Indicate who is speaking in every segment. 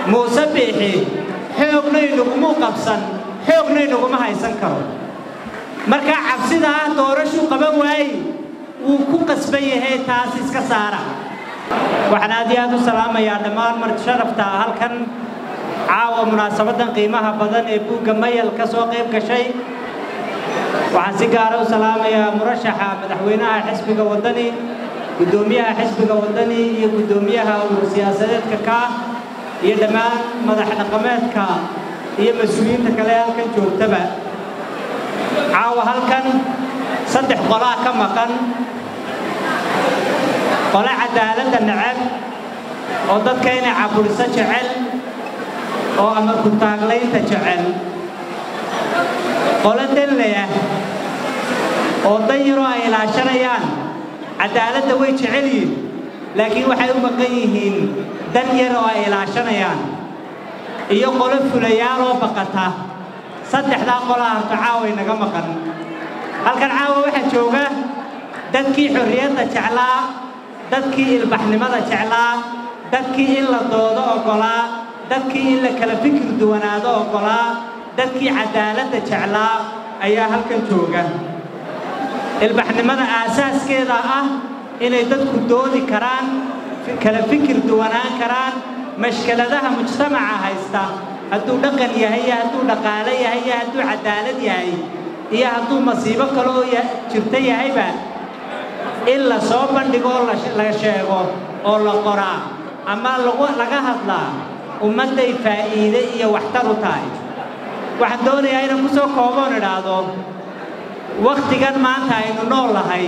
Speaker 1: موسى بيحي حوقنا ينقمو قبصا حوقنا ينقمو هايسان كرو مركا عبسيدا دورشو قبا واي وكو قسبيه هي تاسيس كسارة وحنا ديادو سلامة يا دمان مرت شرفتا هالكن عاوة مناسبة قيمها بدن إبو قميل كسو قيب كشي وعن سيقارو سلامة يا مرشحة مدحوينها حسبك ودني قدوميها حسبك ودني قدوميها وسياسات كا هي دمان مدح نقماتك هي مسؤولين تكليال كان جوتبا عاوة هالكن صدح قلاء كما كان قلاء عدالة النعم وضد كاين عبورسة جعل oo ama ku taagleynta jecel qoladan leeyahay oo dayro ay ilaashanayaan cadaaladda way jecel yihiin laakiin waxay u maqan yihiin dan yar oo ay ilaashanayaan iyo qolo fulayaal oo baqata saddexda qolaha tacaawi naga maqan halkan caawa waxa jooga dadkii xorriyadda jeclaa dadkii ilbaxnimada jeclaa dadkii in la doodo ogolaa dadkii in la kala fikir duwanaado ogolaa dadkii cadaaladda jeclaa ayaa halkan jooga ilbaxnimada aasaaskeeda ah inay dadku doodi karaan kala fikir duwanaan karaan mashkaladaha mujtamaca haysta hadduu dhaqan yahay hadduu dhaqaale yahay hadduu cadaalad yahay iyo hadduu masiibo kale oo jirta yahayba in la soo bandhigo la sheego oo la qoraa ama laga hadlaa ummaday faa'iido iyo waxtar u tahay waxaan doonayaa inaan ku soo kooban idhaahdo waqtigan maanta aynu nool lahay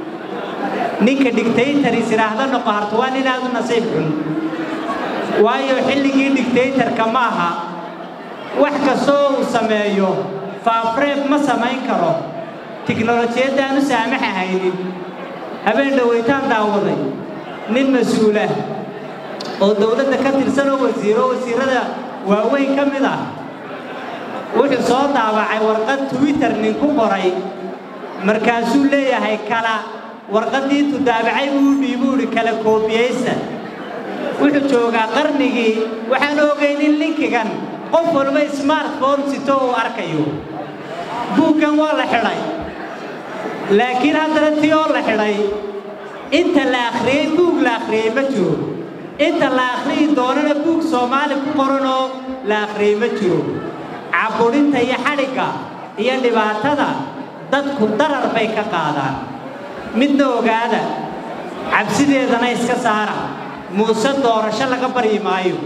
Speaker 1: ninka dictator isiraahda noqo harto waa nin aad u nasiib xun waayo xilligii dictatorka maaha wax kastoo uu sameeyo faafreeb ma samayn karo tiknolojiyadda aanu saamaxa haynin habeen dhaweytaan daawaday nin mas-uula oo dawladda ka tirsan oo wasiirada waaweyn ka mid ah wuxuu soo daabacay warqad Twitter nin ku qoray markaasuu leeyahay kala warqadii tu daabacay uu dhiibay kala koobiyeysa wuxuu joogaa qarnigii waxaan ogeyn linkigan qof walba smartphone sito oo arkayo buugan waa la xiray laakiin haddana tii oo la xiray inta la akhriyay buug la akhriyay ma jiro inta la akhriyi doonana buug Soomaali ku qoranoo la akhriyi ma jiro caburinta iyo xadhiga iyo dhibaatada dadku darar bay ka qaadaan midna ogaada cabsideedana iska saara muuse doorasho laga bari maayo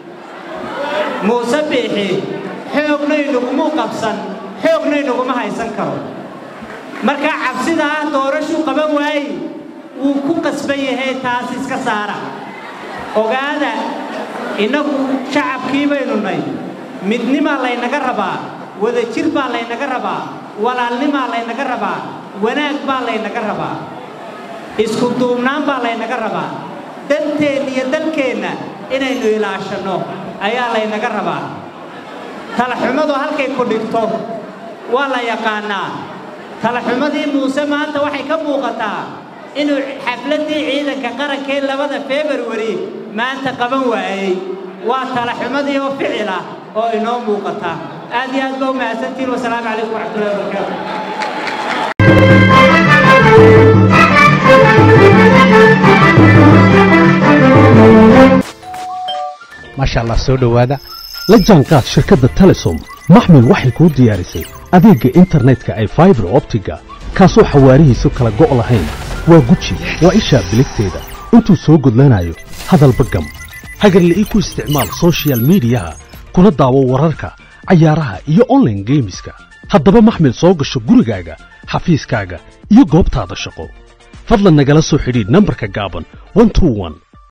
Speaker 1: muuse bixi xoogna inaguma qabsan xoogna inaguma haysan karo marka cabsida doorasho qaban waay uu ku qasban yahay taas iska saara ogaada inagu shacabkii baynu nahay midnima laynaga rabaa wada jir baa laynaga rabaa walaalnima laynaga rabaa wanaag baa laynaga rabaa isku duubnaan baa laynaga rabaa danteena iyo dalkeena inaynu ilaashano ayaa laynaga rabaa talaxumadu halkay ku dhigto waa la yaqaanaa talaxumadii muuse maanta waxay ka muuqataa inuu xafladii ciidanka qaranka ee 2 February maanta qaban waayay waa talaxumadii oo ficil ah oo inoo muuqata aad iyo aad baa u mahadsantiin wassalaamu calaykum waraxmatullaahi wabarakaatuh
Speaker 2: maasha Allah soo dhawaada la jaanqaad shirkadda Telesom maxmil waxay ku diyaarisay adeegga internetka ay fiber optiga kaasoo xawaarihiisu kala go' lahayn waa guji waa isha biligteeda intuu soo gudlanayo hadalba gam hagarlii ku isticmaal social media kuna daawo wararka ciyaaraha iyo online gameska haddaba maxmil soo gasho gurigaaga xafiiskaaga iyo goobtaada shaqo fadlan nagala soo xidhiidh nambarka gaaban 121